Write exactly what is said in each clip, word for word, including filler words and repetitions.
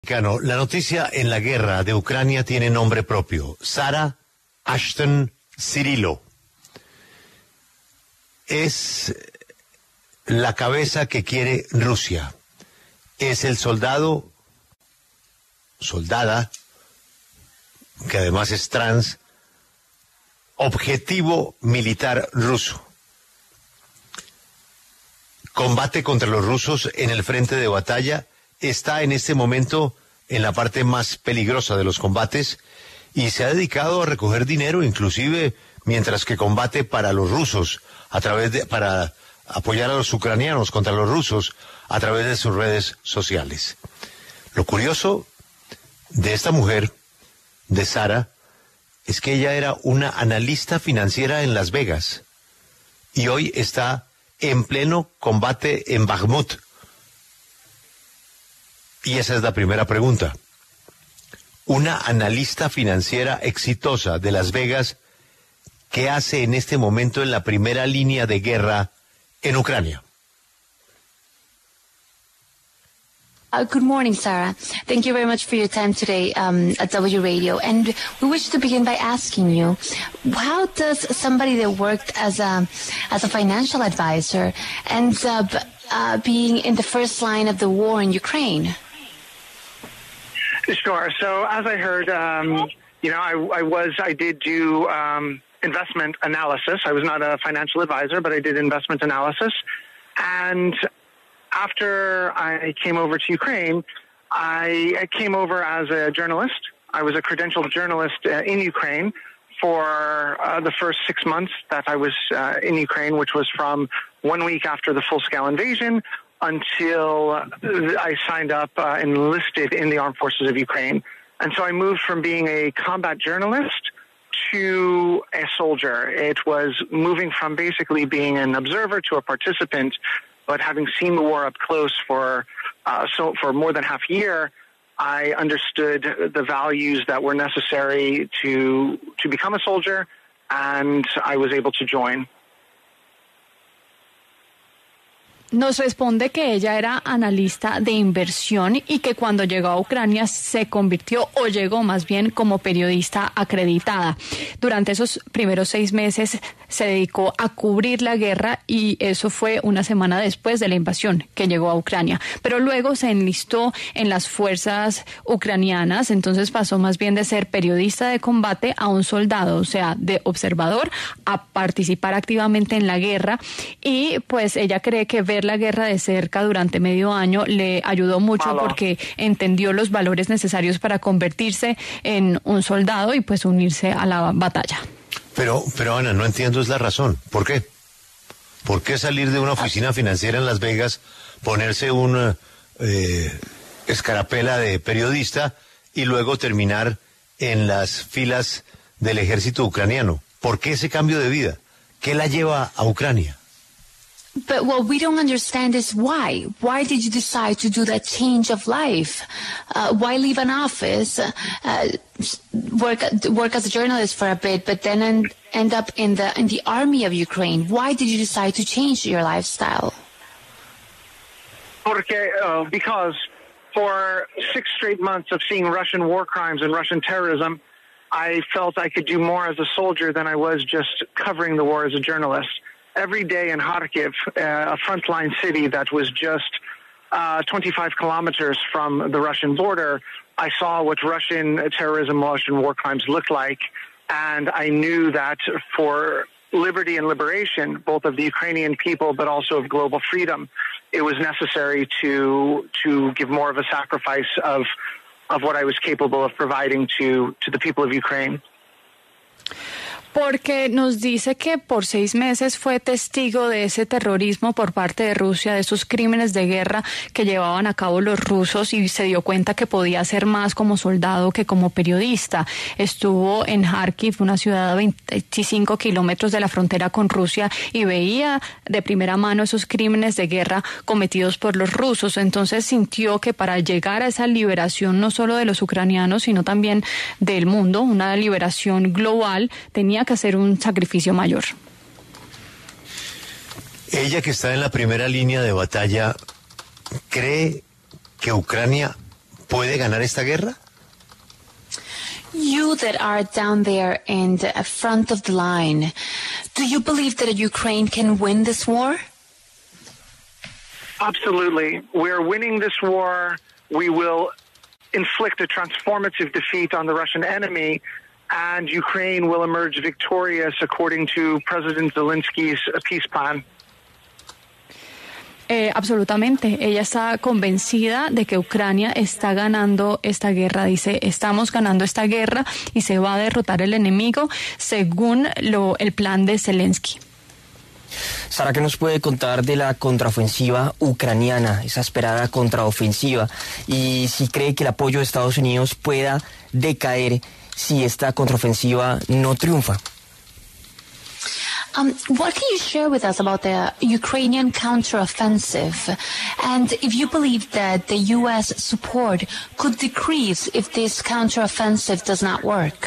La noticia en la guerra de Ucrania tiene nombre propio: Sarah Ashton Cirillo. Es la cabeza que quiere Rusia. Es el soldado, soldada, que además es trans, objetivo militar ruso. Combate contra los rusos en el frente de batalla. Está en este momento en la parte más peligrosa de los combates y se ha dedicado a recoger dinero, inclusive mientras que combate para los rusos, a través de, para apoyar a los ucranianos contra los rusos a través de sus redes sociales. Lo curioso de esta mujer, de Sara, es que ella era una analista financiera en Las Vegas y hoy está en pleno combate en Bakhmut. Y esa es la primera pregunta. Una analista financiera exitosa de Las Vegas, ¿qué hace en este momento en la primera línea de guerra en Ucrania? Uh, good morning, Sarah. Thank you very much for your time today um, at W Radio. And we wish to begin by asking you, how does somebody that worked as a as a financial advisor end up uh, being in the first line of the war in Ukraine? Sure. So as I heard, um, you know, I, I was, I did do um, investment analysis. I was not a financial advisor, but I did investment analysis. And after I came over to Ukraine, I, I came over as a journalist. I was a credentialed journalist uh, in Ukraine for uh, the first six months that I was uh, in Ukraine, which was from one week after the full-scale invasion until I signed up uh, and enlisted in the armed forces of Ukraine. And so I moved from being a combat journalist to a soldier. It was moving from basically being an observer to a participant, but having seen the war up close for uh, so for more than half a year, I understood the values that were necessary to to become a soldier, and I was able to join. Nos responde que ella era analista de inversión y que cuando llegó a Ucrania se convirtió, o llegó más bien, como periodista acreditada. Durante esos primeros seis meses se dedicó a cubrir la guerra y eso fue una semana después de la invasión que llegó a Ucrania. Pero luego se enlistó en las fuerzas ucranianas, entonces pasó más bien de ser periodista de combate a un soldado, o sea, de observador a participar activamente en la guerra. Y pues ella cree que ver la guerra de cerca durante medio año le ayudó mucho porque entendió los valores necesarios para convertirse en un soldado y pues unirse a la batalla. Pero, pero Ana, no entiendo es la razón. ¿Por qué? ¿Por qué salir de una oficina financiera en Las Vegas, ponerse una eh, escarapela de periodista y luego terminar en las filas del ejército ucraniano? ¿Por qué ese cambio de vida? ¿Qué la lleva a Ucrania? But what we don't understand is why. Why did you decide to do that change of life? Uh, why leave an office, uh, work work as a journalist for a bit, but then end, end up in the in the army of Ukraine? Why did you decide to change your lifestyle? Porque, uh, because for six straight months of seeing Russian war crimes and Russian terrorism, I felt I could do more as a soldier than I was just covering the war as a journalist. Every day in Kharkiv, uh, a frontline city that was just uh, twenty-five kilometers from the Russian border, I saw what Russian terrorism, Russian war crimes looked like, and I knew that for liberty and liberation, both of the Ukrainian people but also of global freedom, it was necessary to to give more of a sacrifice of of what I was capable of providing to to the people of Ukraine. Porque nos dice que por seis meses fue testigo de ese terrorismo por parte de Rusia, de esos crímenes de guerra que llevaban a cabo los rusos, y se dio cuenta que podía hacer más como soldado que como periodista. Estuvo en Kharkiv, una ciudad a veinticinco kilómetros de la frontera con Rusia, y veía de primera mano esos crímenes de guerra cometidos por los rusos. Entonces sintió que para llegar a esa liberación no solo de los ucranianos, sino también del mundo, una liberación global, tenía que hacer un sacrificio mayor. Ella, que está en la primera línea de batalla, ¿cree que Ucrania puede ganar esta guerra? You that are down there in the front of the line, do you believe that Ukraine can win this war? Absolutely. We're winning this war. We will inflict a transformative defeat on the Russian enemy, and Ukraine will emerge victorious according to President Zelensky's peace plan. Eh, absolutamente. Ella está convencida de que Ucrania está ganando esta guerra. Dice, estamos ganando esta guerra y se va a derrotar el enemigo según lo, el plan de Zelensky. Sara, ¿qué nos puede contar de la contraofensiva ucraniana, esa esperada contraofensiva? Y si cree que el apoyo de Estados Unidos pueda decaer si esta contraofensiva no triunfa. Um, what can you share with us about the Ukrainian counteroffensive? And if you believe that the U S support could decrease if this counteroffensive does not work?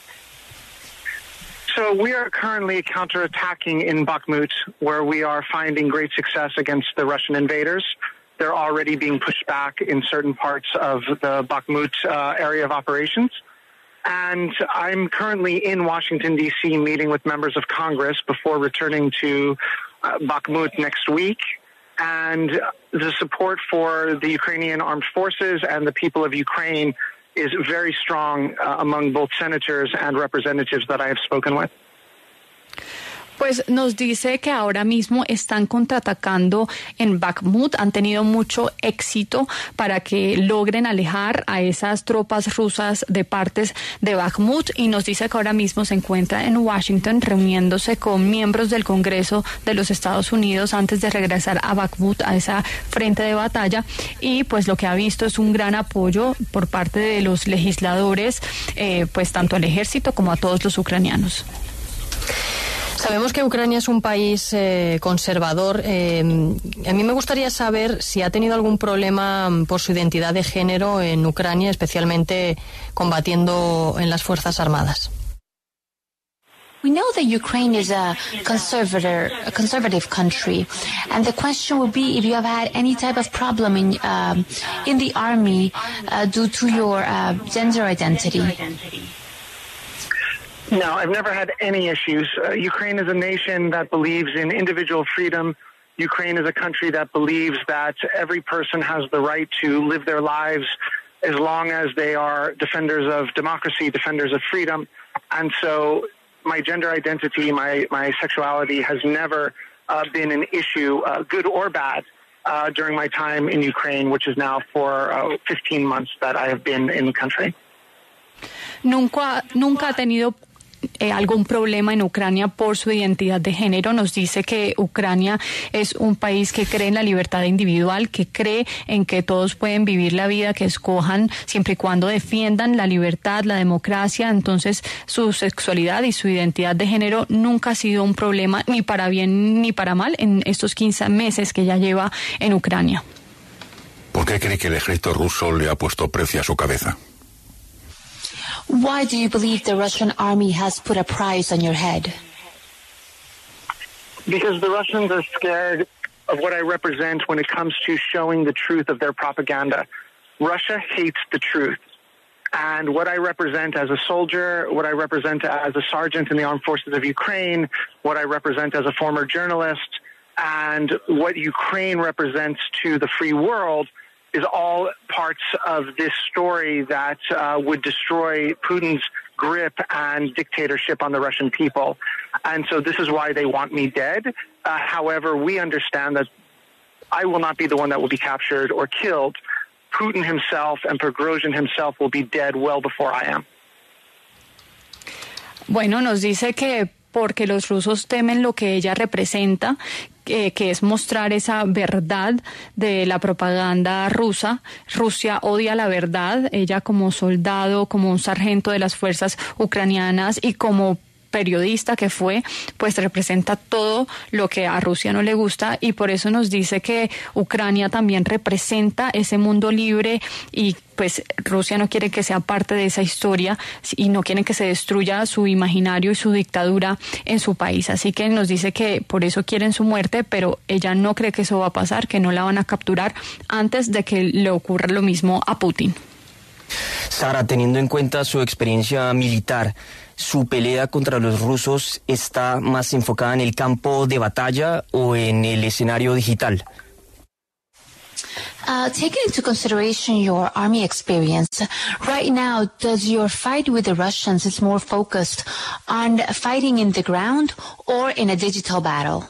So we are currently counterattacking in Bakhmut, where we are finding great success against the Russian invaders. They're already being pushed back in certain parts of the Bakhmut uh, area of operations. And I'm currently in Washington, D C, meeting with members of Congress before returning to uh, Bakhmut next week. And the support for the Ukrainian armed forces and the people of Ukraine is very strong uh, among both senators and representatives that I have spoken with. Pues nos dice que ahora mismo están contraatacando en Bakhmut, han tenido mucho éxito para que logren alejar a esas tropas rusas de partes de Bakhmut, y nos dice que ahora mismo se encuentra en Washington reuniéndose con miembros del Congreso de los Estados Unidos antes de regresar a Bakhmut, a esa frente de batalla, y pues lo que ha visto es un gran apoyo por parte de los legisladores, eh, pues tanto al ejército como a todos los ucranianos. Sabemos que Ucrania es un país eh, conservador. Eh, a mí me gustaría saber si ha tenido algún problema por su identidad de género en Ucrania, especialmente combatiendo en las Fuerzas Armadas. We know that Ukraine is a conservative, a conservative country, and the question would be if you have had any type of problem in um, in the army uh, due to your uh, gender identity. No, I've never had any issues. Uh, Ukraine is a nation that believes in individual freedom. Ukraine is a country that believes that every person has the right to live their lives as long as they are defenders of democracy, defenders of freedom. And so my gender identity, my, my sexuality has never uh, been an issue, uh, good or bad, uh, during my time in Ukraine, which is now for uh, fifteen months that I have been in the country. Nunca, nunca ha tenido Eh, algún problema en Ucrania por su identidad de género. Nos dice que Ucrania es un país que cree en la libertad individual, que cree en que todos pueden vivir la vida que escojan siempre y cuando defiendan la libertad, la democracia. Entonces su sexualidad y su identidad de género nunca ha sido un problema, ni para bien ni para mal, en estos quince meses que ya lleva en Ucrania. ¿Por qué cree que el ejército ruso le ha puesto precio a su cabeza? Why do you believe the Russian army has put a price on your head? Because the Russians are scared of what I represent when it comes to showing the truth of their propaganda. Russia hates the truth. And what I represent as a soldier, what I represent as a sergeant in the armed forces of Ukraine, what I represent as a former journalist, and what Ukraine represents to the free world is all parts of this story that uh, would destroy Putin's grip and dictatorship on the Russian people. And so this is why they want me dead. Uh, however, we understand that I will not be the one that will be captured or killed. Putin himself and Prigozhin himself will be dead well before I am. Bueno, nos dice que porque los rusos temen lo que ella representa, eh, que es mostrar esa verdad de la propaganda rusa. Rusia odia la verdad. Ella como soldado, como un sargento de las fuerzas ucranianas y como periodista que fue, pues representa todo lo que a Rusia no le gusta, y por eso nos dice que Ucrania también representa ese mundo libre, y pues Rusia no quiere que sea parte de esa historia y no quiere que se destruya su imaginario y su dictadura en su país. Así que nos dice que por eso quieren su muerte, pero ella no cree que eso va a pasar, que no la van a capturar antes de que le ocurra lo mismo a Putin. Sara, teniendo en cuenta su experiencia militar, ¿su pelea contra los rusos está más enfocada en el campo de batalla o en el escenario digital? Uh, taking into consideration your army experience, right now, does your fight with the Russians is more focused on fighting in the ground or in a digital battle?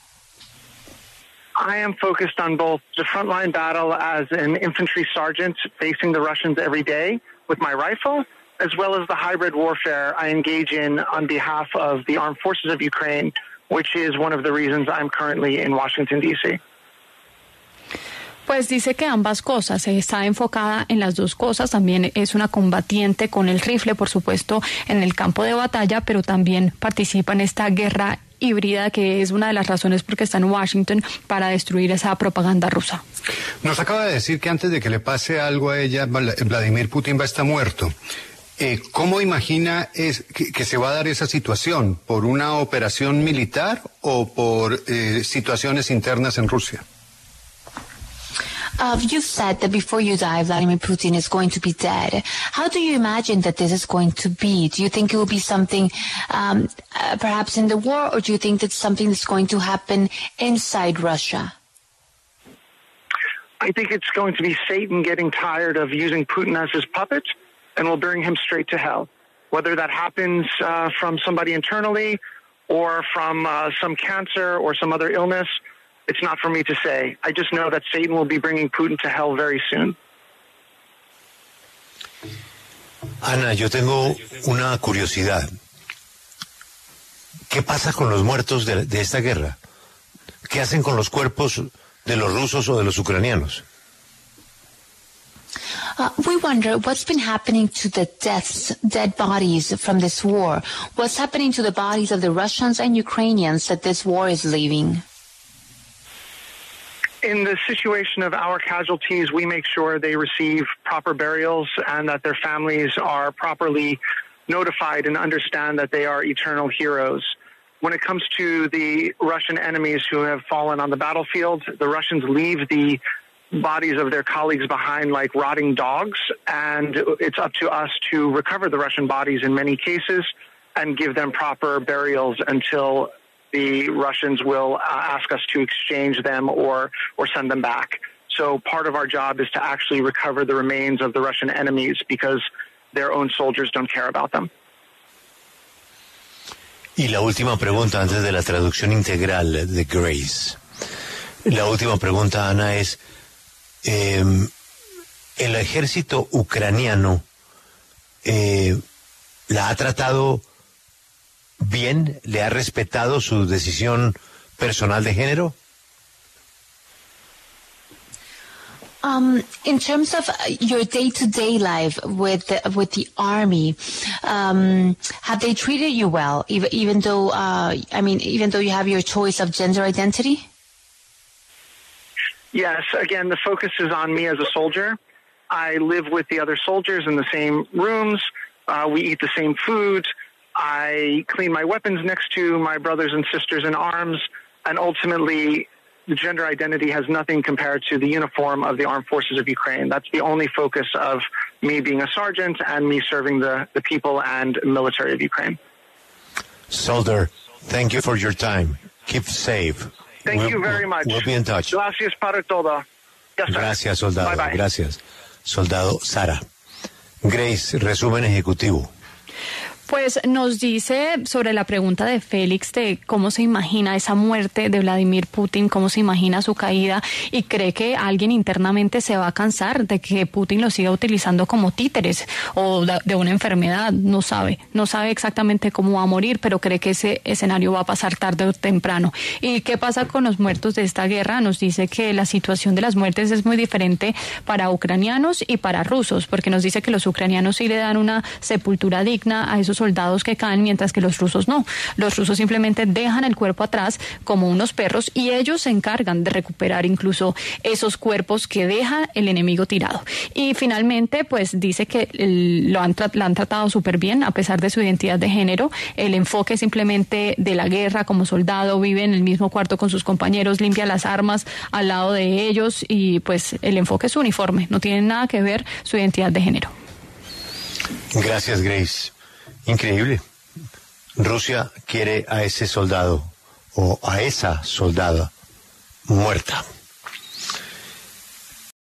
I am focused on both the frontline battle as an infantry sergeant facing the Russians every day with my rifle, as well as the hybrid warfare I engage in on behalf of the armed forces of Ukraine, which is one of the reasons I'm currently in Washington, D C Pues dice que ambas cosas, está enfocada en las dos cosas, también es una combatiente con el rifle, por supuesto, en el campo de batalla, pero también participa en esta guerra híbrida, que es una de las razones por qué está en Washington, para destruir esa propaganda rusa. Nos acaba de decir que antes de que le pase algo a ella, Vladimir Putin va a estar muerto. Eh, ¿Cómo imagina es que, que se va a dar esa situación? ¿Por una operación militar o por eh, situaciones internas en Rusia? Uh, you've said that before you die, Vladimir Putin is going to be dead. How do you imagine that this is going to be? Do you think it will be something um, uh, perhaps in the war, or do you think that's something that's going to happen inside Russia? I think it's going to be Satan getting tired of using Putin as his puppet and will bring him straight to hell. Whether that happens uh, from somebody internally or from uh, some cancer or some other illness, it's not for me to say. I just know that Satan will be bringing Putin to hell very soon. Ana, yo tengo una curiosidad. ¿Qué pasa con los muertos de, de esta guerra? ¿Qué hacen con los cuerpos de los rusos o de los ucranianos? Uh, we wonder what's been happening to the deaths, dead bodies from this war. What's happening to the bodies of the Russians and Ukrainians that this war is leaving? In the situation of our casualties, we make sure they receive proper burials and that their families are properly notified and understand that they are eternal heroes. When it comes to the Russian enemies who have fallen on the battlefield, the Russians leave the bodies of their colleagues behind like rotting dogs, and it's up to us to recover the Russian bodies in many cases and give them proper burials until the Russians will uh, ask us to exchange them or, or send them back. So part of our job is to actually recover the remains of the Russian enemies because their own soldiers don't care about them. Y la última pregunta antes de la traducción integral de Grace. La última pregunta, Ana, es eh, ¿el ejército ucraniano eh, la ha tratado bien? ¿Le ha respetado su decisión personal de género? Um, in terms of your day-to-day life with the, with the army, um, have they treated you well, even, even though, uh, I mean, even though you have your choice of gender identity? Yes, again, the focus is on me as a soldier. I live with the other soldiers in the same rooms. Uh, we eat the same food. I clean my weapons next to my brothers and sisters in arms, and ultimately the gender identity has nothing compared to the uniform of the armed forces of Ukraine. That's the only focus of me being a sergeant and me serving the, the people and military of Ukraine. Soldier, thank you for your time. Keep safe. Thank we'll, you very much. We'll be in touch. Gracias para todo. Yes, Gracias, soldado. Bye, bye. Gracias. Soldado Sara. Grace, resumen ejecutivo. Pues nos dice sobre la pregunta de Félix de cómo se imagina esa muerte de Vladimir Putin, cómo se imagina su caída, y cree que alguien internamente se va a cansar de que Putin lo siga utilizando como títeres o de una enfermedad, no sabe, no sabe exactamente cómo va a morir, pero cree que ese escenario va a pasar tarde o temprano. ¿Y qué pasa con los muertos de esta guerra? Nos dice que la situación de las muertes es muy diferente para ucranianos y para rusos, porque nos dice que los ucranianos sí le dan una sepultura digna a esos soldados que caen, mientras que los rusos no. Los rusos simplemente dejan el cuerpo atrás como unos perros y ellos se encargan de recuperar incluso esos cuerpos que deja el enemigo tirado. Y finalmente, pues dice que el, lo han, la han tratado súper bien a pesar de su identidad de género. El enfoque simplemente de la guerra como soldado, vive en el mismo cuarto con sus compañeros, limpia las armas al lado de ellos y pues el enfoque es uniforme, no tiene nada que ver su identidad de género. Gracias, Grace. Increíble. Rusia quiere a ese soldado o a esa soldada muerta.